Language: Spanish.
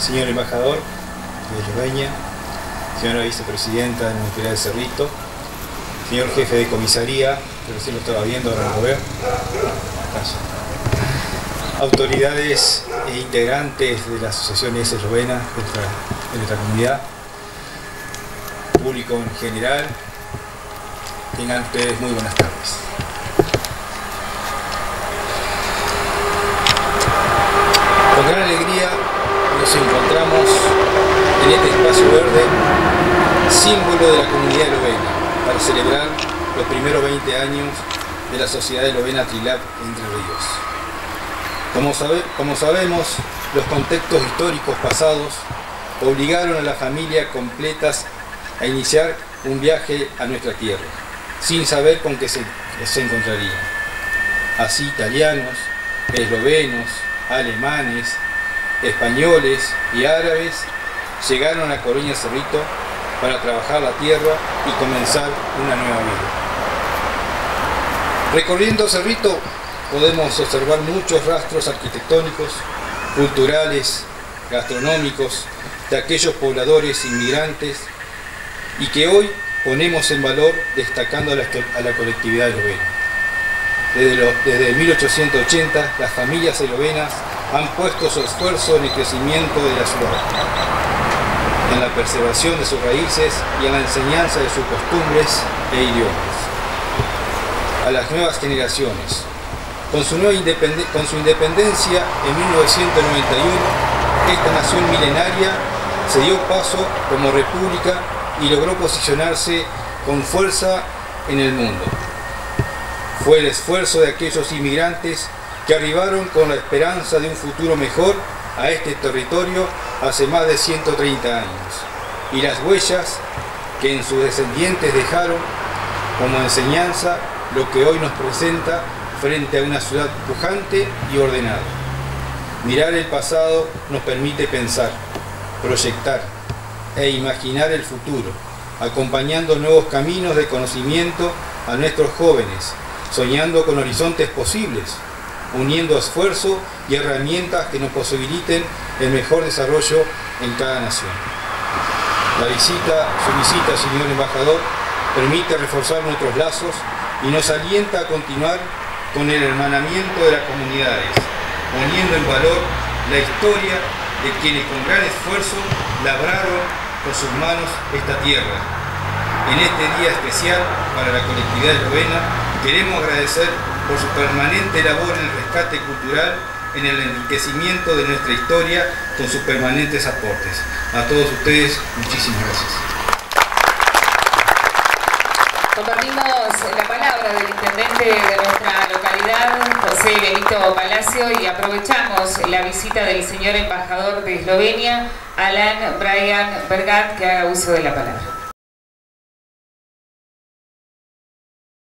señor embajador de Eslovenia, señora vicepresidenta de la Municipalidad de Cerrito, señor jefe de comisaría, que recién lo estaba viendo, ahora lo veo, autoridades e integrantes de la Asociación Eslovena de nuestra comunidad, público en general, tengan ustedes muy buenas tardes. Con gran alegría nos encontramos en este espacio verde, símbolo de la comunidad eslovena, para celebrar los primeros 20 años de la Sociedad Eslovena Trilab Entre Ríos. Como sabemos, los contextos históricos pasados obligaron a la familia completas a iniciar un viaje a nuestra tierra, sin saber con qué se encontrarían. Así italianos, eslovenos, alemanes, españoles y árabes llegaron a Colonia Cerrito para trabajar la tierra y comenzar una nueva vida. Recorriendo Cerrito podemos observar muchos rastros arquitectónicos, culturales, gastronómicos de aquellos pobladores inmigrantes y que hoy ponemos en valor destacando a la colectividad eslovena. Desde 1880 las familias eslovenas han puesto su esfuerzo en el crecimiento de la ciudad, en la preservación de sus raíces y en la enseñanza de sus costumbres e idiomas a las nuevas generaciones. Con su independencia en 1991, esta nación milenaria se dio paso como república y logró posicionarse con fuerza en el mundo. Fue el esfuerzo de aquellos inmigrantes que arribaron con la esperanza de un futuro mejor a este territorio hace más de 130 años, y las huellas que en sus descendientes dejaron como enseñanza lo que hoy nos presenta frente a una ciudad pujante y ordenada. Mirar el pasado nos permite pensar, proyectar e imaginar el futuro, acompañando nuevos caminos de conocimiento a nuestros jóvenes, soñando con horizontes posibles, uniendo esfuerzo y herramientas que nos posibiliten el mejor desarrollo en cada nación. Su visita, señor embajador, permite reforzar nuestros lazos y nos alienta a continuar con el hermanamiento de las comunidades, poniendo en valor la historia de quienes con gran esfuerzo labraron con sus manos esta tierra. En este día especial para la colectividad eslovena, queremos agradecer por su permanente labor en el rescate cultural, en el enriquecimiento de nuestra historia, con sus permanentes aportes. A todos ustedes, muchísimas gracias. Compartimos la palabra del intendente de nuestra localidad, José Benito Palacio, y aprovechamos la visita del señor embajador de Eslovenia, Alan Brian Bergat, que haga uso de la palabra.